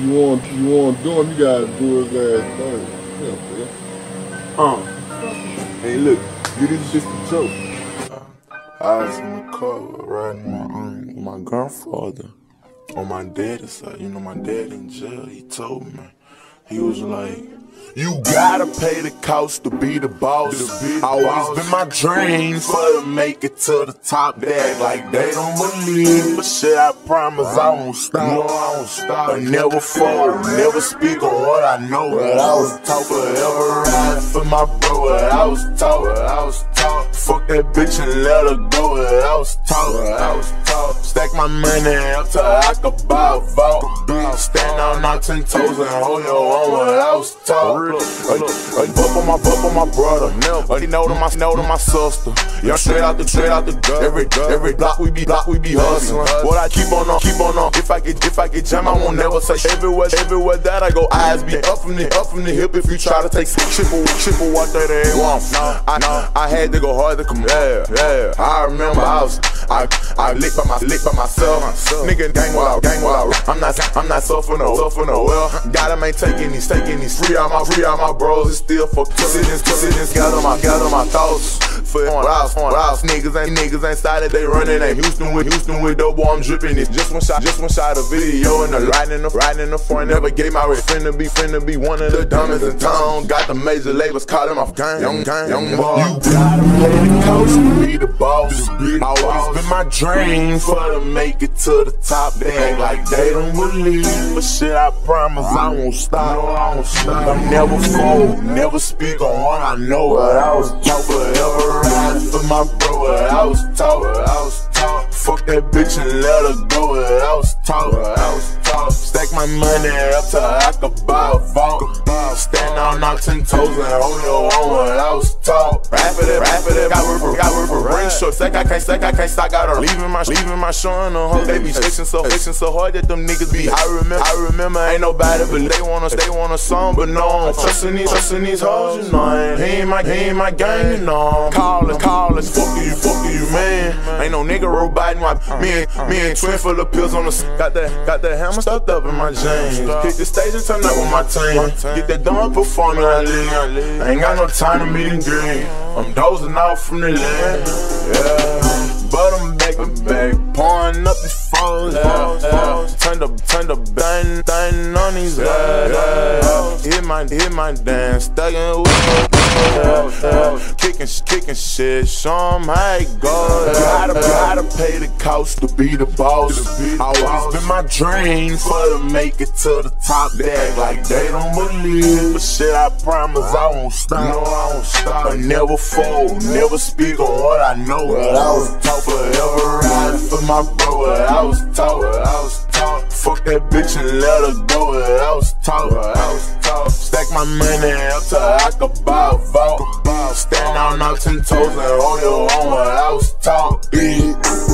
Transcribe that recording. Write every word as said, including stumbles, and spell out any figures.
you want, you want to do him, you gotta do his ass thing. Yeah, Uh. Hey, look, you did just a joke. I was in the car riding my um, with my grandfather on my dad's side. You know, my dad in jail. He told me, he was like, you gotta pay the cost to be the boss. Always been my dream for to make it to the top. They act like they don't believe, but shit, I promise I won't stop. No, I won't stop. I never fall, never speak on what I know. But I was taught forever ride for my bro. What I was taught, what I was taught. Fuck that bitch and let her go. What I was taught, what I was taught. Stack my money up till I could buy a vault. Stand on our ten toes and hold your own. What I was taught. I fuck on my, fuck on my brother. Never. He know to my, know to my sister. Young straight out the, straight out the gut. Every, every block we be, block we be hustling. What I keep on on, keep on on. If I get, if I get jammed, I won't never say. Everywhere, everywhere that I go, eyes be up from the, up from the hip. If you try to take triple, triple what that ain't want. I, I had to go hard to come. Yeah, yeah. I remember I was, I, I lick by my, lick by myself. Nigga gang while I, gang while I. I'm not, I'm not suffering no, suffering no. Well, gotta maintain these, taking these free out my. Free all my bros, it's still for decisions, decisions. Gather my, gather my thoughts. For Rouse, Rouse, niggas ain't niggas ain't started, they running. Ain't Houston with Houston with dope, boy, I'm dripping. It's just one shot, just one shot of video and the riding in the riding in the front. Never gave my way. Finna be, finna be one of the dumbest in town. Got the major labels calling off gang, young gang, young boy. You gotta play the coast to be the boss. Always been my dream for to make it to the top. They act like they don't believe, but shit, I promise I won't stop. No, I won't stop. I'm never fold, never speak on what I know. What I was taught forever ride for my bro. What I was taught, what I was taught. Fuck that bitch and let her go. What I was taught, what I was taught. Stack my money up till I could buy a vault. Stand on our ten toes and hold your own. What I was taught. Rap it, rap it, got work for, got work for ring short. Stack, I can't stack, I can't stop. Got her leaving my, leaving my show on the hoe. They be fixing so, fixing so hard that them niggas be. I remember, I remember, ain't nobody but they want us, they want a song, but no. Trusting these, trusting these hoes, you know. He ain't my, he ain't my gang, you know. Call us, call us, fuck you, fuck you, man. Ain't no nigga roboting my, me and, me and twin full of pills on the, got that, got that hammer stuffed up in my jeans. Hit the stage and turn up with my team. Get that done performing, I leave. I ain't got no time to meet and greet. I'm dozing off from the land, yeah. But I'm back, I'm back, pouring up these phones, yeah, yeah. Turn the, turn the bang, bang on these ass, yeah. Hit my, hit my dance, stuck in with yeah, yeah. Kicking, kicking shit, show 'em how it goes. Yeah. Gotta, gotta pay the cost to be the boss. Always been my dream for to make it to the top. They act like they don't believe, but shit, I promise I won't stop. No, I won't stop. I never fold, never speak on what I know. But I was taught forever ride for my bro. What I was taught, what I was taught. Fuck that bitch and let her go. What I was taught, what I was taught. Stack my money up till I could buy a vault. Stand on our ten toes and hold your own. What I was taught.